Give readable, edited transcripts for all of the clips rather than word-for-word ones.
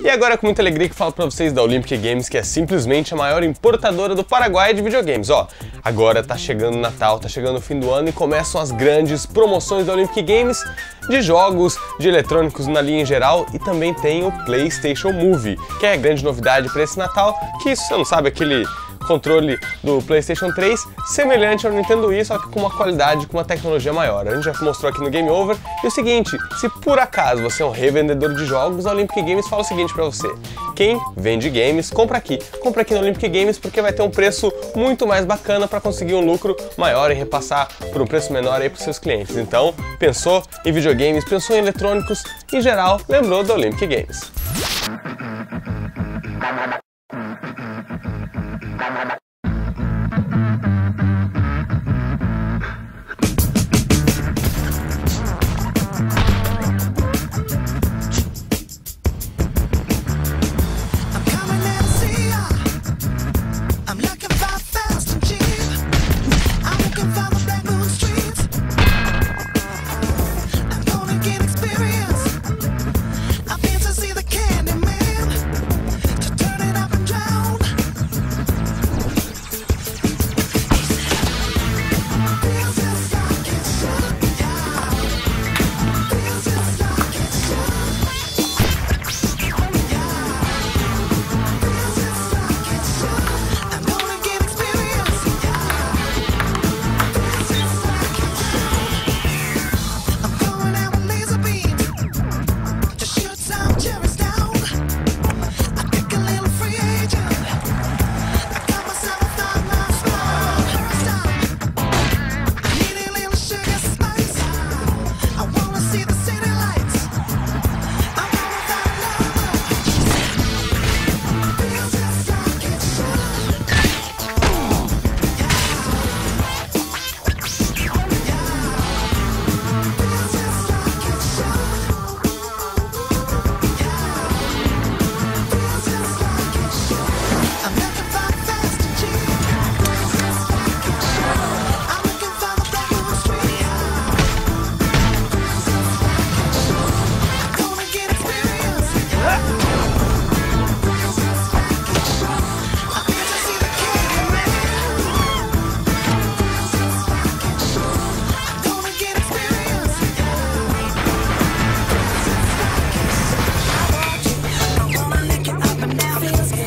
E agora é com muita alegria que falo pra vocês da Olympic Games, que é simplesmente a maior importadora do Paraguai de videogames. Ó, agora tá chegando o Natal, tá chegando o fim do ano e começam as grandes promoções da Olympic Games de jogos, de eletrônicos na linha em geral, e também tem o PlayStation Move, que é a grande novidade para esse Natal, que se você não sabe, aquele controle do PlayStation 3, semelhante ao Nintendo Wii, só que com uma qualidade, com uma tecnologia maior. A gente já mostrou aqui no Game Over. E o seguinte, se por acaso você é um revendedor de jogos, a Olympic Games fala o seguinte pra você: quem vende games, compra aqui na Olympic Games, porque vai ter um preço muito mais bacana para conseguir um lucro maior e repassar por um preço menor aí para seus clientes. Então, pensou em videogames, pensou em eletrônicos, em geral, lembrou da Olympic Games.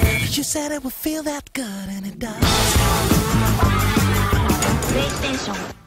Said it would feel that good, and it does. PlayStation